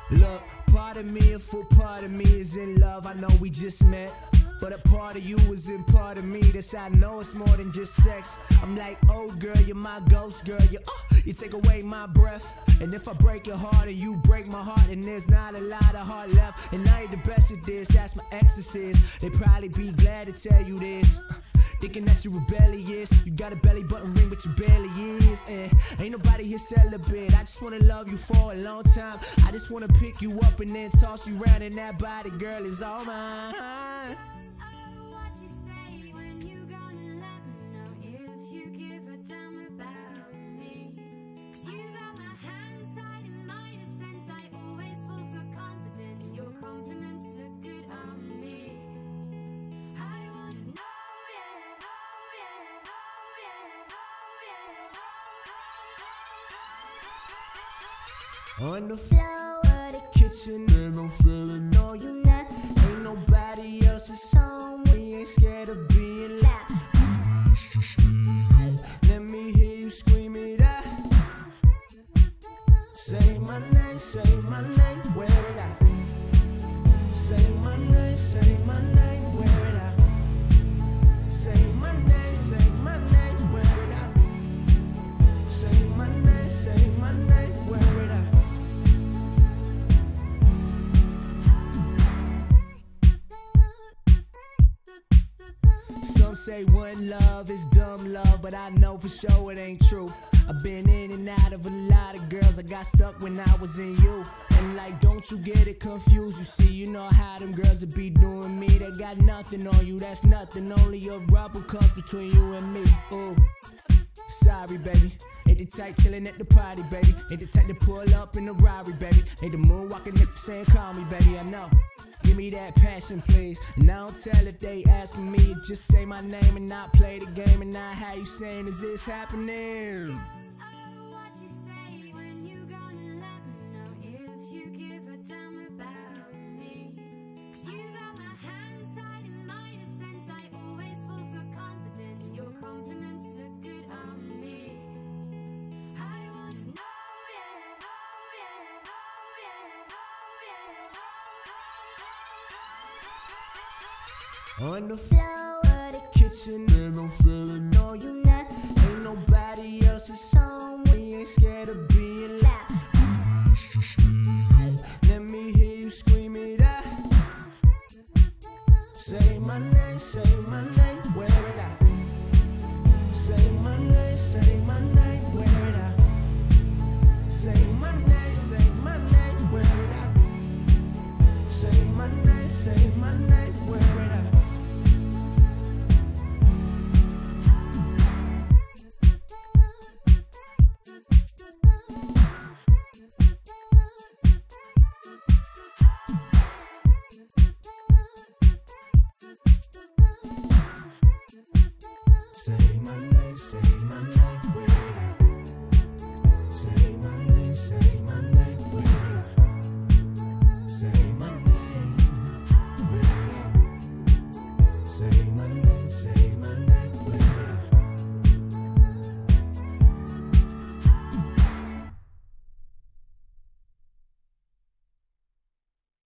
Look, part of me, a full part of me is in love. I know we just met, but a part of you is in part of me. That's how I know it's more than just sex. I'm like, oh girl, you're my ghost girl. You take away my breath. And if I break your heart and you break my heart, and there's not a lot of heart left. And I ain't the best at this, that's my exorcist. They'd probably be glad to tell you this. Thinking that you're rebellious. You got a belly button ring, but you barely is. And ain't nobody here celibate. I just wanna love you for a long time. I just wanna pick you up and then toss you around, and that body, girl, is all mine. On the floor of the kitchen, and I'm feeling no, you not. Ain't nobody else's home. We ain't scared of being loud. Let me hear you scream it out. Say my name, wear it out. Say my name, wear it out. Say my name, wear it out. Say my name, wear it out. Some say one love is dumb love, but I know for sure it ain't true. I've been in and out of a lot of girls. I got stuck when I was in you. And like, don't you get it confused. You see, you know how them girls would be doing me. They got nothing on you, that's nothing. Only a rubber comes between you and me. Ooh. Sorry, baby. Ain't the type chillin' at the party, baby. Ain't the type to pull up in the Rari, baby. Ain't the moonwalking nigga saying call me, baby, I know. Give me that passion, please. And I don't tell if they asking me. Just say my name and not play the game. And not how you saying, is this happening? On the floor of the kitchen, and I'm feeling no, you not. Ain't nobody else's home. We ain't scared of